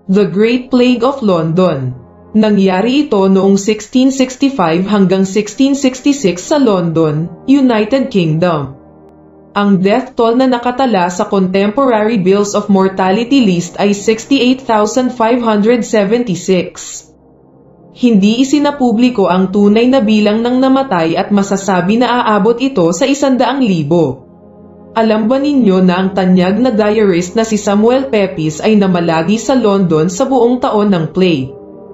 The Great Plague of London. Nangyari ito noong 1665 hanggang 1666 sa London, United Kingdom. Ang death toll na nakatala sa Contemporary Bills of Mortality list ay 68,576. Hindi isinapubliko ang tunay na bilang ng namatay at masasabi na aabot ito sa 100,000. Alam ba ninyo na ang tanyag na diarist na si Samuel Pepys ay namalagi sa London sa buong taon ng plague?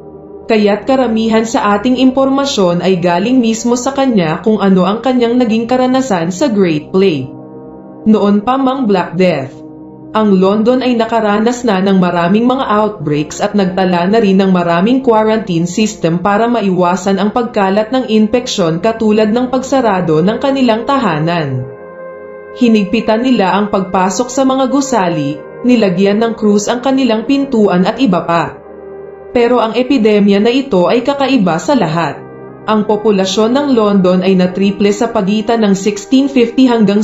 Kaya't karamihan sa ating impormasyon ay galing mismo sa kanya kung ano ang kanyang naging karanasan sa Great Plague. Noon pa mang Black Death, ang London ay nakaranas na ng maraming mga outbreaks at nagtala na rin ng maraming quarantine system para maiwasan ang pagkalat ng infeksyon katulad ng pagsarado ng kanilang tahanan. Hinigpitan nila ang pagpasok sa mga gusali, nilagyan ng krus ang kanilang pintuan at iba pa. Pero ang epidemya na ito ay kakaiba sa lahat. Ang populasyon ng London ay natriple sa pagitan ng 1650 hanggang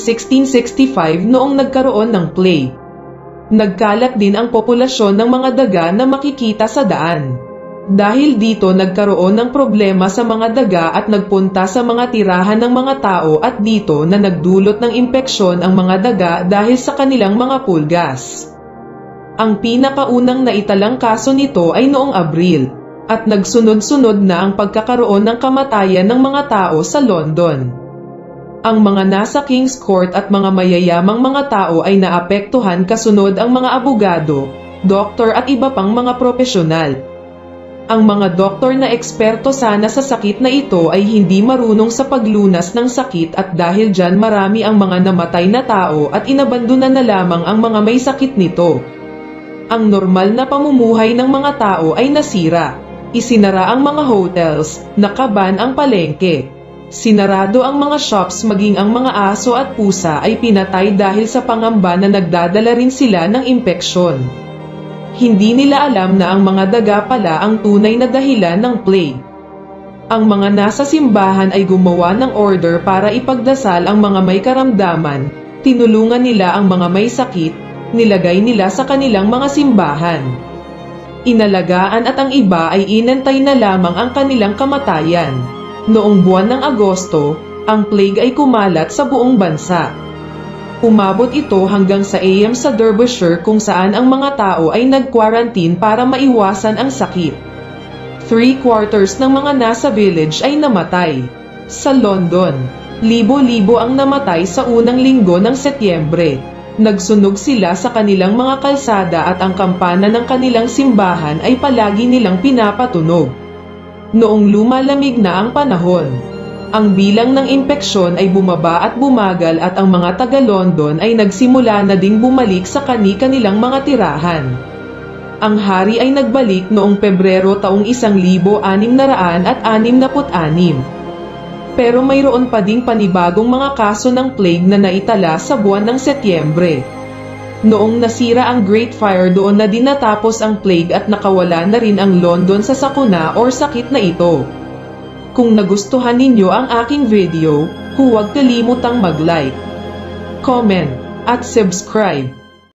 1665 noong nagkaroon ng plague. Nagkalat din ang populasyon ng mga daga na makikita sa daan. Dahil dito nagkaroon ng problema sa mga daga at nagpunta sa mga tirahan ng mga tao at dito na nagdulot ng impeksyon ang mga daga dahil sa kanilang mga pulgas. Ang pinakaunang naitalang kaso nito ay noong Abril, at nagsunod-sunod na ang pagkakaroon ng kamatayan ng mga tao sa London. Ang mga nasa King's Court at mga mayayamang mga tao ay naapektuhan kasunod ang mga abogado, doktor at iba pang mga profesional. Ang mga doktor na eksperto sana sa sakit na ito ay hindi marunong sa paglunas ng sakit at dahil dyan marami ang mga namatay na tao at inabandonan na lamang ang mga may sakit nito. Ang normal na pamumuhay ng mga tao ay nasira. Isinara ang mga hotels, nakaban ang palengke. Sinarado ang mga shops maging ang mga aso at pusa ay pinatay dahil sa pangamba na nagdadala rin sila ng impeksyon. Hindi nila alam na ang mga daga pala ang tunay na dahilan ng plague. Ang mga nasa simbahan ay gumawa ng order para ipagdasal ang mga may karamdaman, tinulungan nila ang mga may sakit, nilagay nila sa kanilang mga simbahan. Inalagaan at ang iba ay inantay na lamang ang kanilang kamatayan. Noong buwan ng Agosto, ang plague ay kumalat sa buong bansa. Umabot ito hanggang sa AM sa Derbyshire kung saan ang mga tao ay nag-quarantine para maiwasan ang sakit. 3/4 ng mga nasa village ay namatay. Sa London, libo-libo ang namatay sa unang linggo ng Setyembre. Nagsunog sila sa kanilang mga kalsada at ang kampana ng kanilang simbahan ay palagi nilang pinapatunog. Noong lumalamig na ang panahon, ang bilang ng impeksyon ay bumaba at bumagal at ang mga taga-London ay nagsimula na ding bumalik sa kani-kanilang mga tirahan. Ang hari ay nagbalik noong Pebrero taong 1666. Pero mayroon pa ding panibagong mga kaso ng plague na naitala sa buwan ng Setyembre. Noong nasira ang Great Fire doon na din natapos ang plague at nakawala na rin ang London sa sakuna or sakit na ito. Kung nagustuhan ninyo ang aking video, huwag kalimutang mag-like, comment, at subscribe.